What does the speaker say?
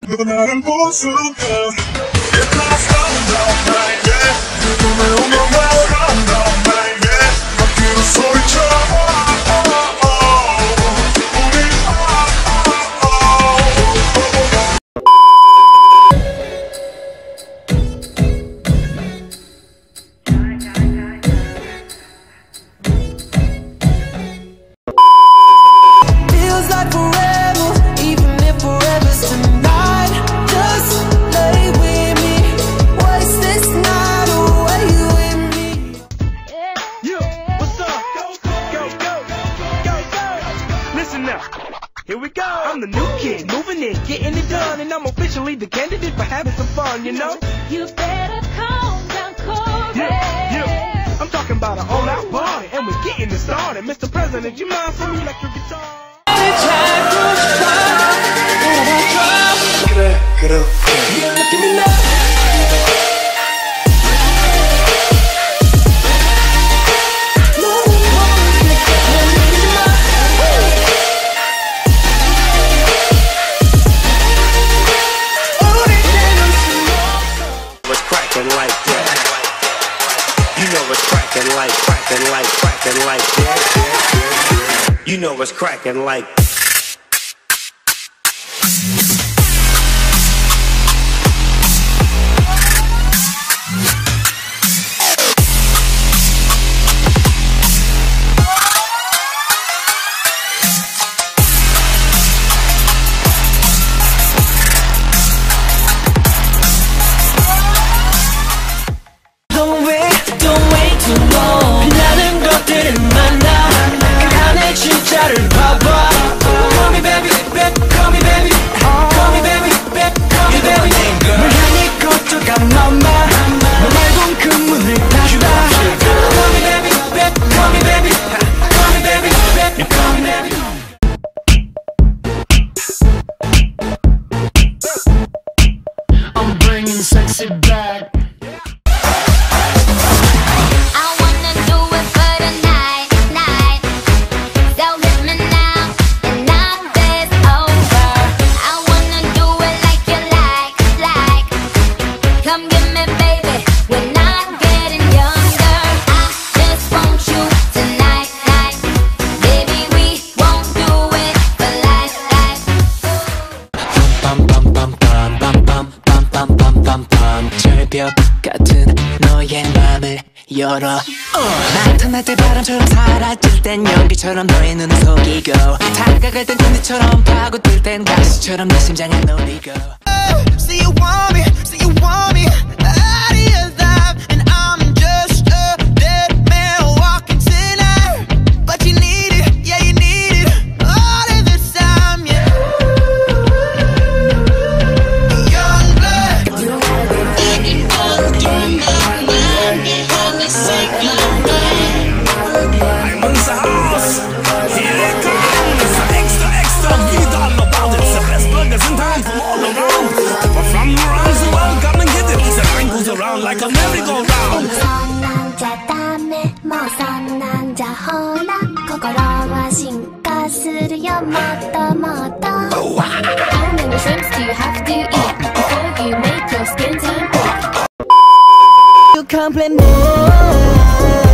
너 나를 볼 수가 It's not stop now baby 눈에 오면 welcome now baby 바뀌는 소리쳐 Here we go. I'm the new kid, moving in, getting it done, and I'm officially the candidate for having some fun, you know? You better calm down, Corey. Yeah. I'm talking about an all-out party, and we're getting it started. Mr. President, you mind some electric guitar? Get up. Give me that. You know what's cracking like Don't wait too long. 빛나는 것들을 만나 진짜를 봐봐. Call me baby, call me baby, call me baby, call me baby. 널 향해 거쳐간 너만 너 말곤 그 문을 닫아. Call me baby, call me baby, call me baby, call me baby. I'm bringing sexy back. 절벽 같은 너의 맘을 열어 나타날 때 바람처럼 사라질 땐 연기처럼 너의 눈을 속이고 다가갈 땐 군대처럼 파고들 땐 가시처럼 내 심장을 노리고 See you want me, see you want me out of your life and I'm just a dead man walking tonight but you need it, yeah you need it all of the time, yeah young blood I'm in the house. Here it comes. Extra, read all about it. The best burgers in town from all around. People from around the world come and get it. The train goes around like a merry-go-round. 남자 땀에 머선 남자 허나 거거러와 신가스르여 마다 How many shrimps do you have to eat before you make your skin turn black? You compliment